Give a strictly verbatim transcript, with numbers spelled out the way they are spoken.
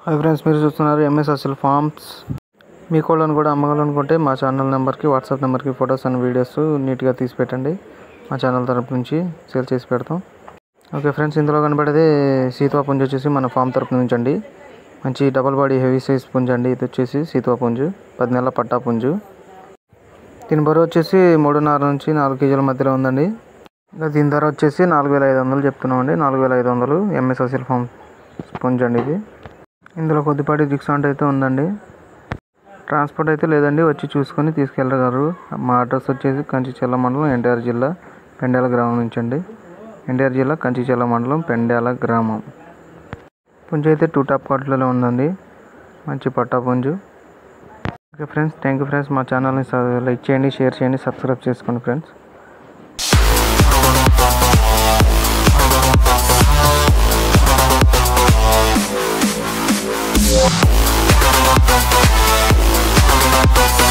Hi friends, మీరు చూస్తున్నారు MS అసలు ఫార్మ్స్. మీ కోళ్ళను కూడా అమ్మగాలనుకుంటే మా ఛానల్ నెంబర్కి వాట్సాప్ నెంబర్కి ఫొటోస్ అండ్ వీడియోస్ నీట్గా తీసి పెట్టండి. మా ఛానల్ తరపు నుంచి సేల్ చేసి పెడతాం. ఓకే ఫ్రెండ్స్, ఇందులో కనబడేది సీతువా పుంజు వచ్చేసి మన ఫామ్ తరపు నుంచి అండి. మంచి డబల్ బాడీ హెవీ సైజ్ పుంజు అండి. ఇది వచ్చేసి సీతువా పుంజు, పది నెలల పట్టా పుంజు. దీని బరువు వచ్చేసి మూడున్నర నుంచి నాలుగు కేజీల మధ్యలో ఉందండి. ఇంకా దీని ధర వచ్చేసి నాలుగు వేల ఐదు వందలు చెప్తున్నామండి. నాలుగు వేల ఐదు వందలు ఎంఎస్ అసలు ఫామ్ పుంజు అండి ఇది. ఇందులో కొద్దిపాటి డిస్కౌంట్ అయితే ఉందండి. ట్రాన్స్పోర్ట్ అయితే లేదండి, వచ్చి చూసుకొని తీసుకెళ్ళగలరు. మా అడ్రస్ వచ్చేసి కంచిచెర్ల మండలం, ఎన్టీఆర్ జిల్లా, పెండ్యాల గ్రామం నుంచి అండి. ఎన్టీఆర్ జిల్లా కంచిచెర్ల మండలం, పెండ్యాల గ్రామం. పుంజు అయితే టూ టాప్ క్వాలిటీలో ఉందండి, మంచి పట్టా పుంజు. Okay friends, thank you friends. మా ఛానల్ని లైక్ చేయండి, షేర్ చేయండి, సబ్స్క్రైబ్ చేసుకోండి ఫ్రెండ్స్. Yeah.